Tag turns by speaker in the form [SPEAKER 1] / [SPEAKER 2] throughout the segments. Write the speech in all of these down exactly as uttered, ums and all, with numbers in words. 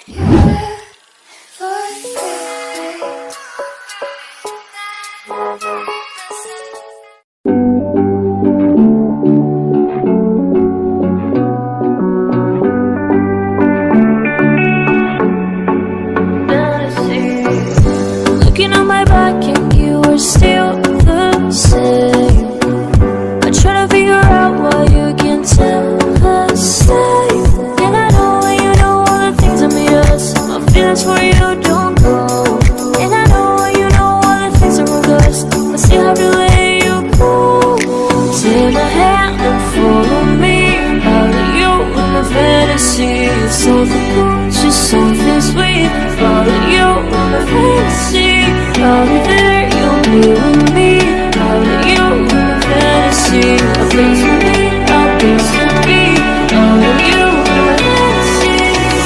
[SPEAKER 1] Looking on my back and you are still the same. I try to figure out why you can't tell the same. And I know when you know all the things that made us, my feelings for you don't go. And I know when you know all the things that were us, I still have to let you go. Take my hand and follow me out of you in the fantasy. Something cool, just something sweet. Follow you in the fantasy. I'll be there, you'll be with me. I'll be you in the fantasy. A place for me, a place to be. I'll be you in the fantasy.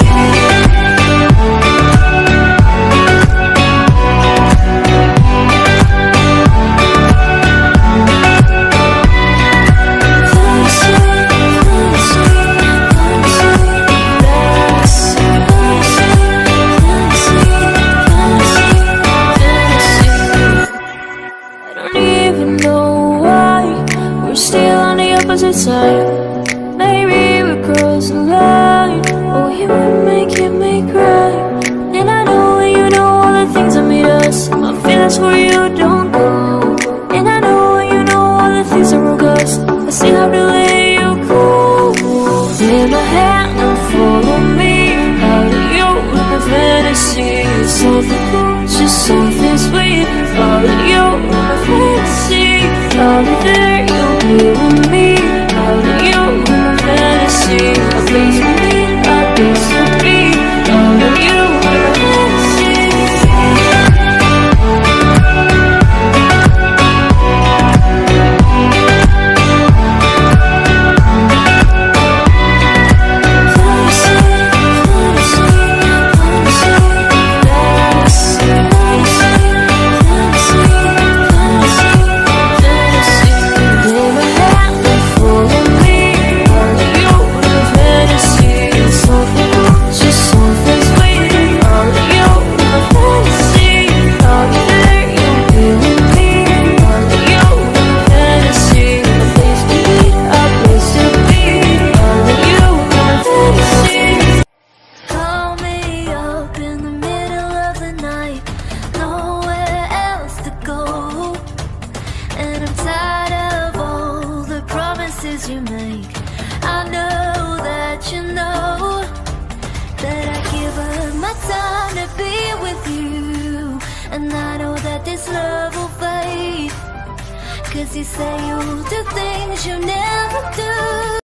[SPEAKER 1] Opposite side. Maybe we cross the line. Oh, you would make it me cry. And I know when you know all the things that made us, my feelings for you don't go. And I know when you know all the things that broke us, I still have to let you go. Take my hand and follow me out of you in the fantasy. Something cool, just something sweet. Follow you in the fantasy. I'll be there, you'll be with me. I'll be you in the fantasy. A place for me, a place to be. I'll be you in the fantasy. You make. I know that you know that I give up my time to be with you, and I know that this love will fade, 'cause you say you'll do things you never do.